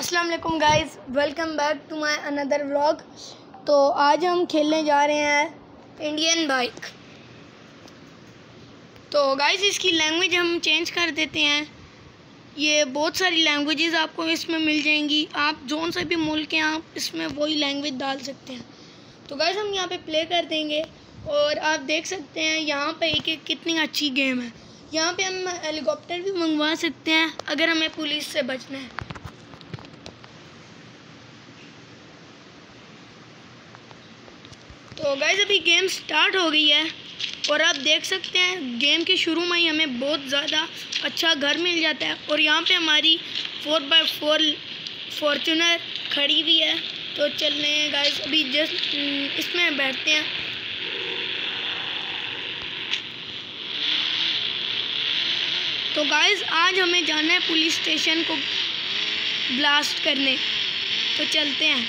अस्सलाम वालेकुम guys, welcome back to my another vlog. तो आज हम खेलने जा रहे हैं इंडियन बाइक। तो गाइस इसकी लैंग्वेज हम चेंज कर देते हैं। ये बहुत सारी लैंग्वेजेस आपको इसमें मिल जाएंगी। आप जोन से भी मुल्क हैं आप इसमें वही लैंग्वेज डाल सकते हैं। तो गाइस हम यहाँ पे प्ले कर देंगे और आप देख सकते हैं यहाँ पे एक कितनी अच्छी गेम है। यहाँ पे हम हेलीकॉप्टर भी मंगवा सकते हैं अगर हमें पुलिस से बचना है। तो गाइस अभी गेम स्टार्ट हो गई है और आप देख सकते हैं गेम के शुरू में ही हमें बहुत ज़्यादा अच्छा घर मिल जाता है और यहाँ पे हमारी 4x4 फॉर्च्यूनर खड़ी हुई है। तो चल रहे हैं गाइस, अभी जस्ट इसमें बैठते हैं। तो गाइस आज हमें जाना है पुलिस स्टेशन को ब्लास्ट करने, तो चलते हैं।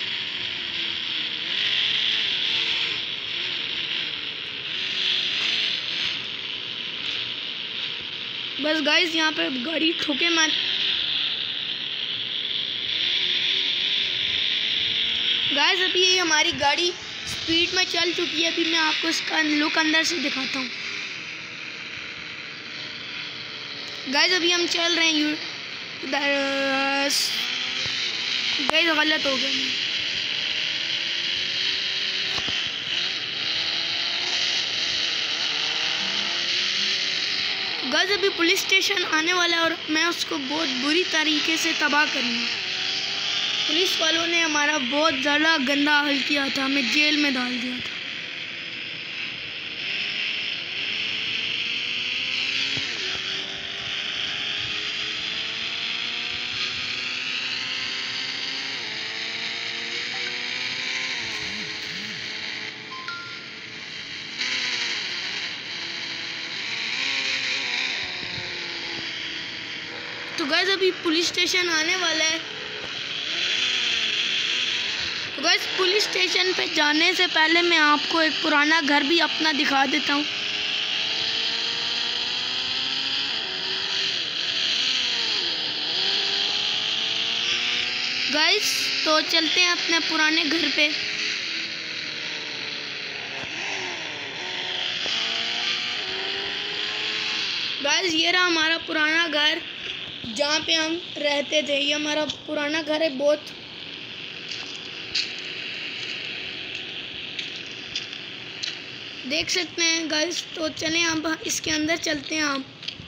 बस गाइस यहाँ पे गाड़ी ठोके मत। गाइस अभी ये हमारी गाड़ी स्पीड में चल चुकी है। अभी मैं आपको इसका लुक अंदर से दिखाता हूँ। गाइस अभी हम चल रहे हैं गाइस गलत हो गया। गाइस अभी पुलिस स्टेशन आने वाला है और मैं उसको बहुत बुरी तरीके से तबाह करूँगा। पुलिस वालों ने हमारा बहुत ज़्यादा गंदा हाल किया था, हमें जेल में डाल दिया था। तो गाइस अभी पुलिस स्टेशन आने वाला है। तो गाइस पुलिस स्टेशन पे जाने से पहले मैं आपको एक पुराना घर भी अपना दिखा देता हूँ। गाइस तो चलते हैं अपने पुराने घर पे। गाइस ये रहा हमारा पुराना घर जहाँ पे हम रहते थे। ये हमारा पुराना घर है बहुत। देख सकते हैं गाइस। तो चलें अब इसके अंदर चलते हैं आप।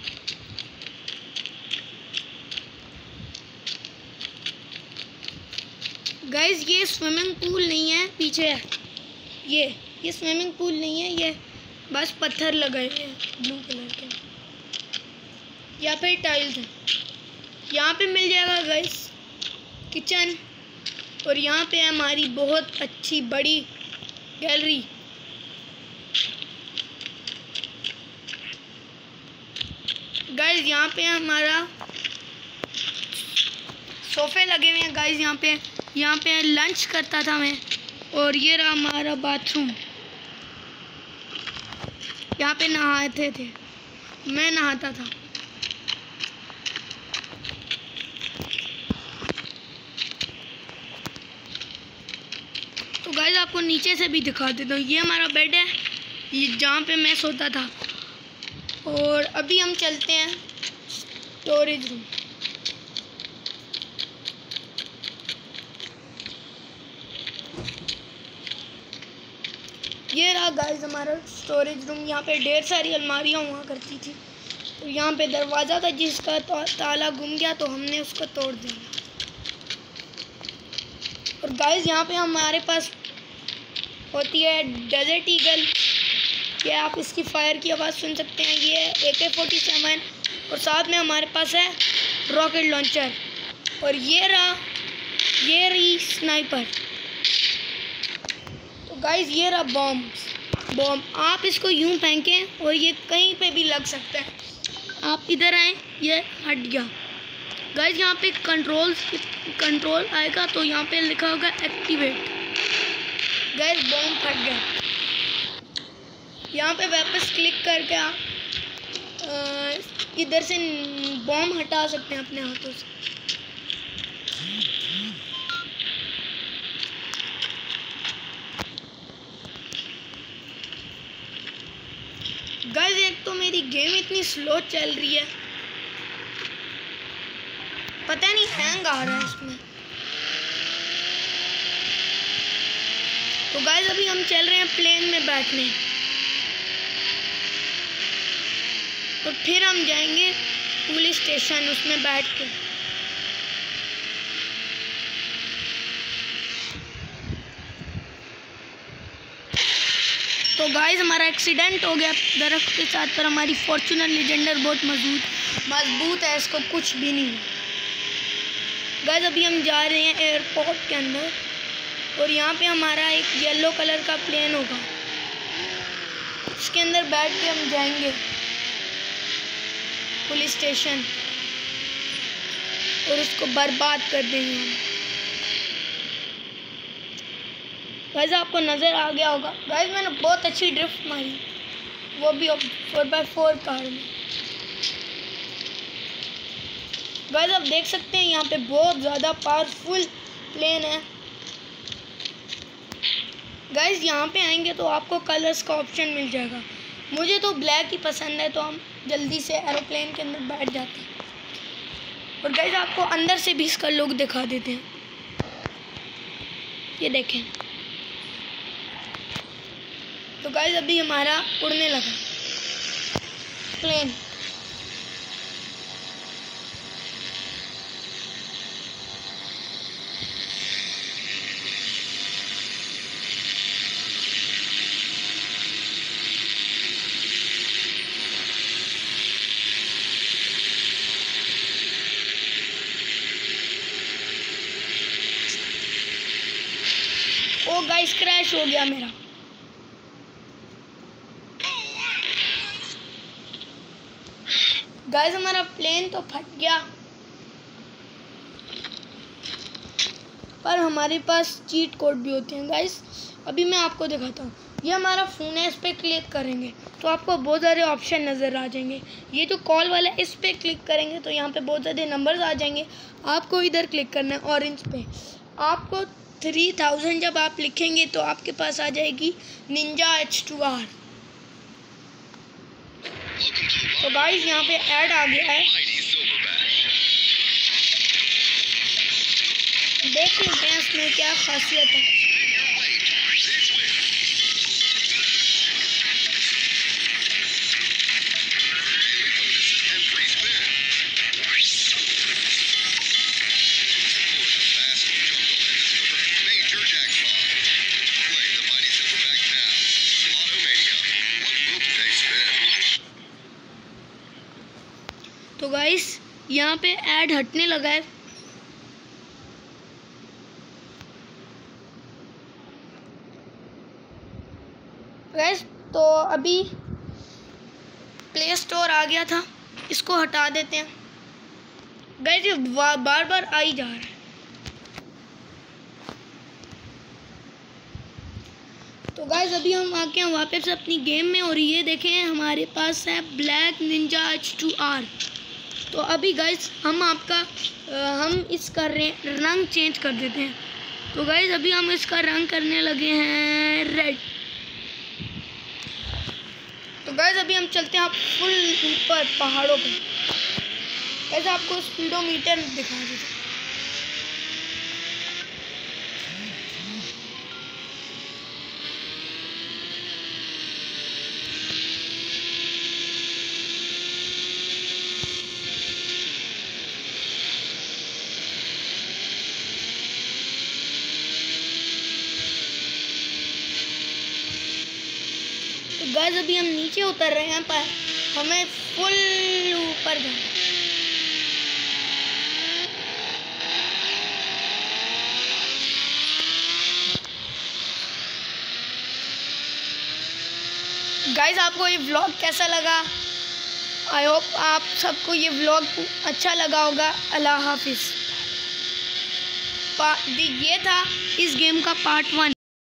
गाइस ये स्विमिंग पूल नहीं है, पीछे है ये स्विमिंग पूल नहीं है, ये बस पत्थर लगाए हैं ब्लू कलर के या फिर टाइल्स हैं। यहाँ पे मिल जाएगा गाइस किचन और यहाँ पे है हमारी बहुत अच्छी बड़ी गैलरी। गाइस यहाँ पे हमारा सोफे लगे हुए हैं। गाइस यहाँ पे लंच करता था मैं। और ये रहा हमारा बाथरूम, यहाँ पे नहाते थे, मैं नहाता था। तो गाइस आपको नीचे से भी दिखा देता हूँ। ये हमारा बेड है, ये जहाँ पे मैं सोता था। और अभी हम चलते हैं स्टोरेज रूम। ये रहा गाइस हमारा स्टोरेज रूम। यहाँ पे ढेर सारी अलमारियाँ हुआ करती थी। तो यहाँ पे दरवाज़ा था जिसका ताला गुम गया तो हमने उसको तोड़ दिया। और गाइस यहाँ पे हमारे पास होती है डेजर्ट ईगल। ये आप इसकी फायर की आवाज़ सुन सकते हैं। ये AK-47 और साथ में हमारे पास है रॉकेट लॉन्चर। और ये रही स्नाइपर। तो गाइस ये रहा बॉम्ब। आप इसको यूं फेंकें और ये कहीं पे भी लग सकता है। आप इधर आए, ये हट गया। गाइस यहाँ पे कंट्रोल आएगा तो यहाँ पे लिखा होगा एक्टिवेट। गाइस बॉम्ब फट गया। यहाँ पे वापस क्लिक करके आप इधर से बॉम्ब हटा सकते हैं अपने हाथों से। मेरी गेम इतनी स्लो चल रही है, पता नहीं हैंग आ रहा है इसमें। तो गाइस अभी हम चल रहे हैं प्लेन में बैठने, और फिर हम जाएंगे पुलिस स्टेशन, उसमें बैठ के। तो गाइस हमारा एक्सीडेंट हो गया दरख्त के साथ, पर हमारी फॉर्च्यूनर लेजेंडर बहुत मजबूत है, इसको कुछ भी नहीं। गाइस अभी हम जा रहे हैं एयरपोर्ट के अंदर, और यहाँ पे हमारा एक येलो कलर का प्लेन होगा, उसके अंदर बैठ के हम जाएंगे पुलिस स्टेशन, और उसको बर्बाद कर देंगे हम। गाइस आपको नज़र आ गया होगा, गाइस मैंने बहुत अच्छी ड्रिफ्ट मारी, वो भी 4x4 कार में। गाइस आप देख सकते हैं यहाँ पे बहुत ज़्यादा पावरफुल प्लेन है। गाइस यहाँ पे आएंगे तो आपको कलर्स का ऑप्शन मिल जाएगा, मुझे तो ब्लैक ही पसंद है, तो हम जल्दी से एरोप्लेन के अंदर बैठ जाते हैं। और गाइस आपको अंदर से भी इसका लुक दिखा देते हैं, ये देखें। तो गाइस अभी हमारा उड़ने लगा प्लेन। ओ गाइस क्रैश हो गया मेरा। गाइस हमारा प्लेन तो फट गया, पर हमारे पास चीट कोड भी होते हैं। गाइस अभी मैं आपको दिखाता हूँ, ये हमारा फ़ोन है, इस पर क्लिक करेंगे तो आपको बहुत सारे ऑप्शन नज़र आ जाएंगे। ये जो कॉल वाला है, इस पर क्लिक करेंगे तो यहाँ पे बहुत ज़्यादा नंबर्स आ जाएंगे। आपको इधर क्लिक करना है ऑरेंज पे। आपको 3000 जब आप लिखेंगे तो आपके पास आ जाएगी निंजा H2R। तो गाइस यहाँ पे ऐड आ गया है, देख लेते हैं इसमें क्या खासियत है। तो गाइस यहाँ पे ऐड हटने लगा है। गाइस तो अभी प्ले स्टोर आ गया था, इसको हटा देते हैं। गाइस ये बार बार आ ही जा रहा है। तो गाइस अभी हम आके हैं वापस अपनी गेम में, और ये देखें हमारे पास है ब्लैक निंजा H2R। तो अभी गाइस हम इसका रंग चेंज कर देते हैं। तो गाइस अभी हम इसका रंग करने लगे हैं रेड। तो गाइस अभी हम चलते हैं फुल ऊपर पहाड़ों पे। गाइस आपको स्पीडोमीटर दिखा देते हैं। गाइस अभी हम नीचे उतर रहे हैं, पर हमें फुल ऊपर जाना। गाइस आपको ये व्लॉग कैसा लगा? आई होप आप सबको ये व्लॉग अच्छा लगा होगा। अल्लाह हाफिज़। ये था इस गेम का पार्ट 1।